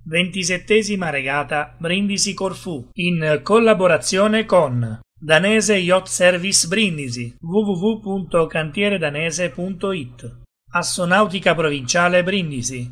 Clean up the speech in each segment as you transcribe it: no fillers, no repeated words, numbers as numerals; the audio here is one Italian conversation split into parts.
27ª regata Brindisi-Corfù, in collaborazione con Danese Yacht Service Brindisi, www.cantieredanese.it, Assonautica Provinciale Brindisi.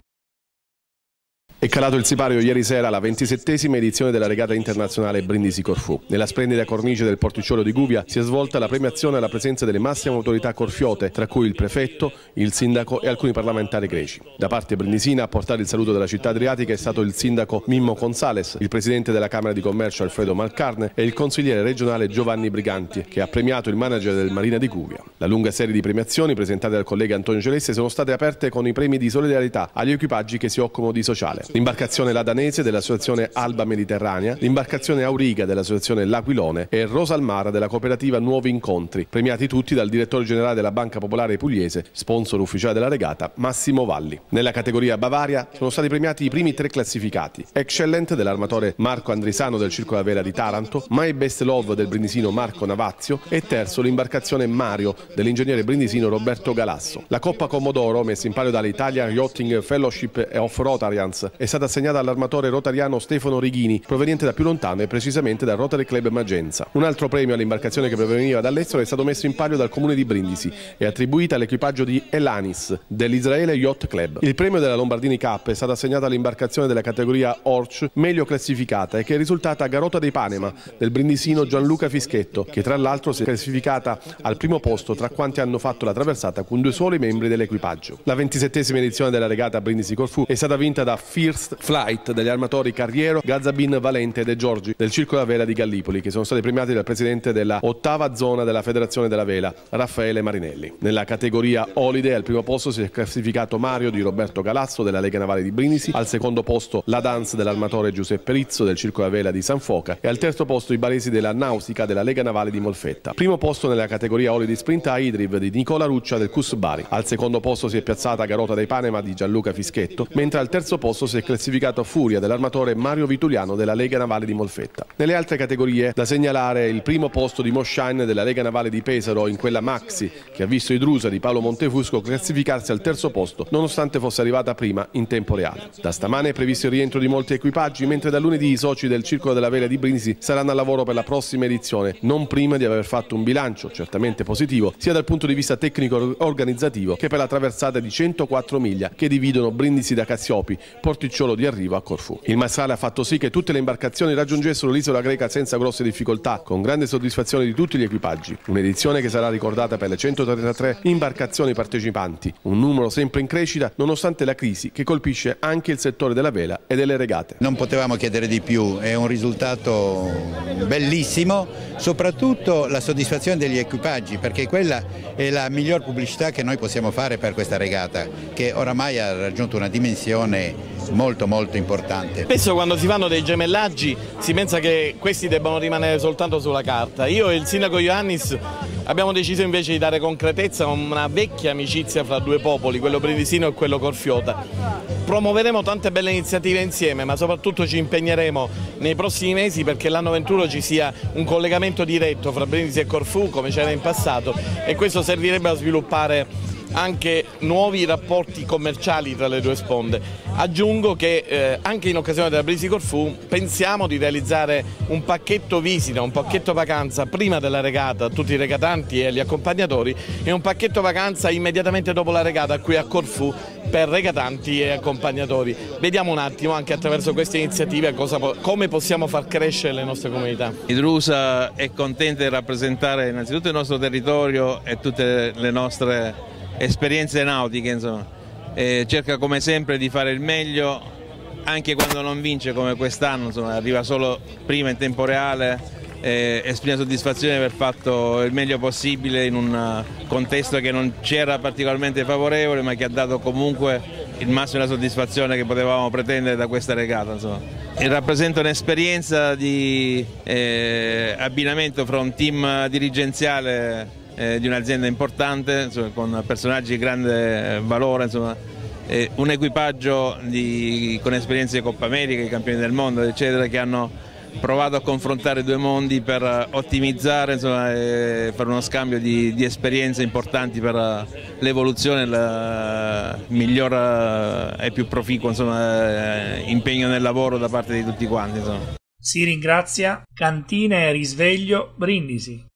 È calato il sipario ieri sera alla 27ª edizione della regata internazionale Brindisi-Corfù. Nella splendida cornice del porticciolo di Guvia si è svolta la premiazione alla presenza delle massime autorità corfiote, tra cui il prefetto, il sindaco e alcuni parlamentari greci. Da parte brindisina a portare il saluto della città adriatica è stato il sindaco Mimmo Gonzales, il presidente della Camera di Commercio Alfredo Malcarne e il consigliere regionale Giovanni Briganti, che ha premiato il manager del Marina di Guvia. La lunga serie di premiazioni presentate dal collega Antonio Gelesse sono state aperte con i premi di solidarietà agli equipaggi che si occupano di sociale. L'imbarcazione La Danese dell'associazione Alba Mediterranea, l'imbarcazione Auriga dell'associazione L'Aquilone e Rosalmara della cooperativa Nuovi Incontri, premiati tutti dal direttore generale della Banca Popolare Pugliese, sponsor ufficiale della regata, Massimo Valli. Nella categoria Bavaria sono stati premiati i primi 3 classificati: Excellent dell'armatore Marco Andrisano del Circolo della Vela di Taranto, My Best Love del brindisino Marco Navazio e terzo l'imbarcazione Mario dell'ingegnere brindisino Roberto Galasso. La Coppa Commodoro, messa in palio dall'Italia Yachting Fellowship of Rotarians, è stata assegnata all'armatore rotariano Stefano Righini, proveniente da più lontano e precisamente dal Rotary Club Magenza. Un altro premio all'imbarcazione che proveniva dall'estero è stato messo in palio dal comune di Brindisi e attribuita all'equipaggio di Elanis dell'Israele Yacht Club. Il premio della Lombardini Cup è stato assegnato all'imbarcazione della categoria Orch meglio classificata e che è risultata Garota dei Panema del brindisino Gianluca Fischetto, che tra l'altro si è classificata al primo posto tra quanti hanno fatto la traversata con 2 soli membri dell'equipaggio. La 27ª edizione della regata Brindisi-Corfù è stata vinta da First Flight degli armatori Carriero, Gazzabin Valente e De Giorgi del Circolo della Vela di Gallipoli, che sono stati premiati dal presidente della 8ª zona della Federazione della Vela, Raffaele Marinelli. Nella categoria Holiday al primo posto si è classificato Mario di Roberto Galasso della Lega Navale di Brindisi, al secondo posto la Dance dell'armatore Giuseppe Rizzo del Circolo della Vela di San Foca e al terzo posto i baresi della Naustica della Lega Navale di Molfetta. Primo posto nella categoria Holiday Sprint a Idriv di Nicola Ruccia del Cus Bari. Al secondo posto si è piazzata Garota dei Panema di Gianluca Fischetto, mentre al terzo posto si è classificato Furia dell'armatore Mario Vituliano della Lega Navale di Molfetta. Nelle altre categorie da segnalare il primo posto di Moshine della Lega Navale di Pesaro in quella Maxi, che ha visto Idrusa di Paolo Montefusco classificarsi al terzo posto nonostante fosse arrivata prima in tempo reale. Da stamane è previsto il rientro di molti equipaggi, mentre da lunedì i soci del Circolo della Vela di Brindisi saranno al lavoro per la prossima edizione, non prima di aver fatto un bilancio certamente positivo sia dal punto di vista tecnico organizzativo che per la traversata di 104 miglia che dividono Brindisi da Cassiopi, porticciolo di arrivo a Corfù. Il Marsale ha fatto sì che tutte le imbarcazioni raggiungessero l'isola greca senza grosse difficoltà, con grande soddisfazione di tutti gli equipaggi. Un'edizione che sarà ricordata per le 133 imbarcazioni partecipanti, un numero sempre in crescita nonostante la crisi che colpisce anche il settore della vela e delle regate. Non potevamo chiedere di più, è un risultato bellissimo, soprattutto la soddisfazione degli equipaggi, perché quella è la miglior pubblicità che noi possiamo fare per questa regata, che oramai ha raggiunto una dimensione molto importante. Spesso quando si fanno dei gemellaggi si pensa che questi debbano rimanere soltanto sulla carta. Io e il sindaco Ioannis abbiamo deciso invece di dare concretezza a una vecchia amicizia fra 2 popoli, quello brindisino e quello corfiota. Promuoveremo tante belle iniziative insieme, ma soprattutto ci impegneremo nei prossimi mesi perché l'anno 21 ci sia un collegamento diretto fra Brindisi e Corfù come c'era in passato, e questo servirebbe a sviluppare anche nuovi rapporti commerciali tra le 2 sponde. Aggiungo che anche in occasione della Brindisi Corfù pensiamo di realizzare un pacchetto visita, un pacchetto vacanza prima della regata a tutti i regatanti e gli accompagnatori e un pacchetto vacanza immediatamente dopo la regata qui a Corfù per regatanti e accompagnatori. Vediamo un attimo anche attraverso queste iniziative come possiamo far crescere le nostre comunità. Idrusa è contenta di rappresentare innanzitutto il nostro territorio e tutte le nostre esperienze nautiche, insomma. Cerca come sempre di fare il meglio anche quando non vince come quest'anno, arriva solo prima in tempo reale, esprime soddisfazione per aver fatto il meglio possibile in un contesto che non c'era particolarmente favorevole ma che ha dato comunque il massimo della soddisfazione che potevamo pretendere da questa regata, insomma. E rappresenta un'esperienza di abbinamento fra un team dirigenziale di un'azienda importante, insomma, con personaggi di grande valore, insomma, un equipaggio con esperienze di Coppa America, i campioni del mondo, eccetera, che hanno provato a confrontare due mondi per ottimizzare, insomma, e fare uno scambio di esperienze importanti per l'evoluzione, il miglior e più proficuo, insomma, impegno nel lavoro da parte di tutti quanti, insomma. Si ringrazia Cantine Risveglio Brindisi.